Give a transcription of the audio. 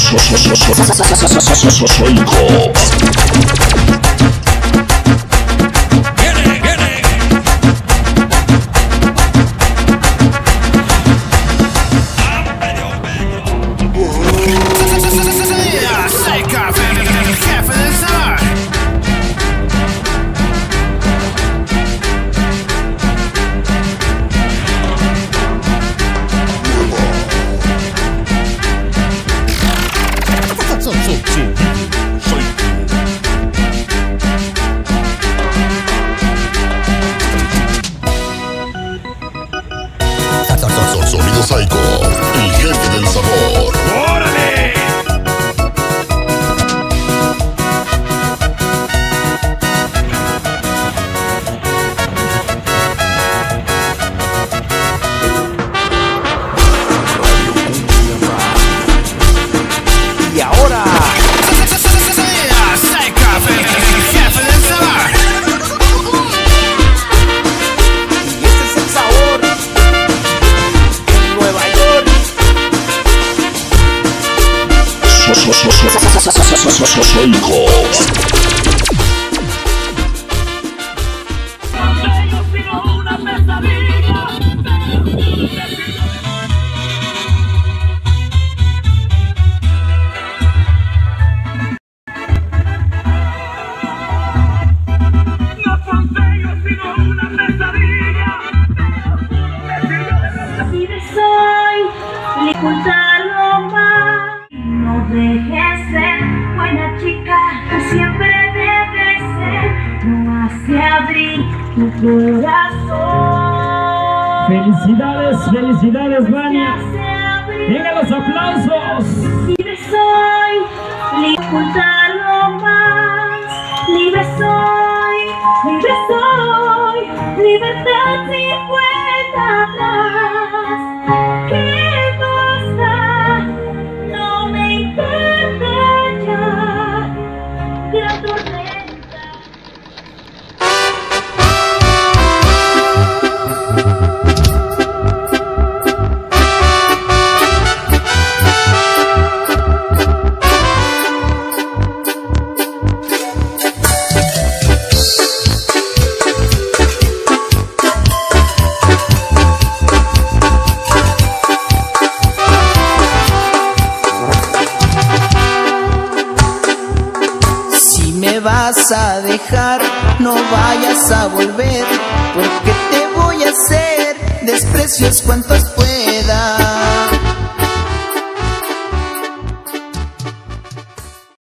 Sonido Psycho, el jefe del sabor. ¡Órale! Y ahora Psycho, el jefe del sabor. Y este es el sabor. Nueva York. Ocultarlo más, no dejes ser buena chica, tú siempre debes ser, no hace abrir tu corazón. Felicidades, felicidades, Vania. Venga los aplausos. Libre soy, libre ocultarlo más, libre soy, libertad sin vuelta atrás. Vas a dejar, no vayas a volver, porque te voy a hacer desprecios cuantos pueda.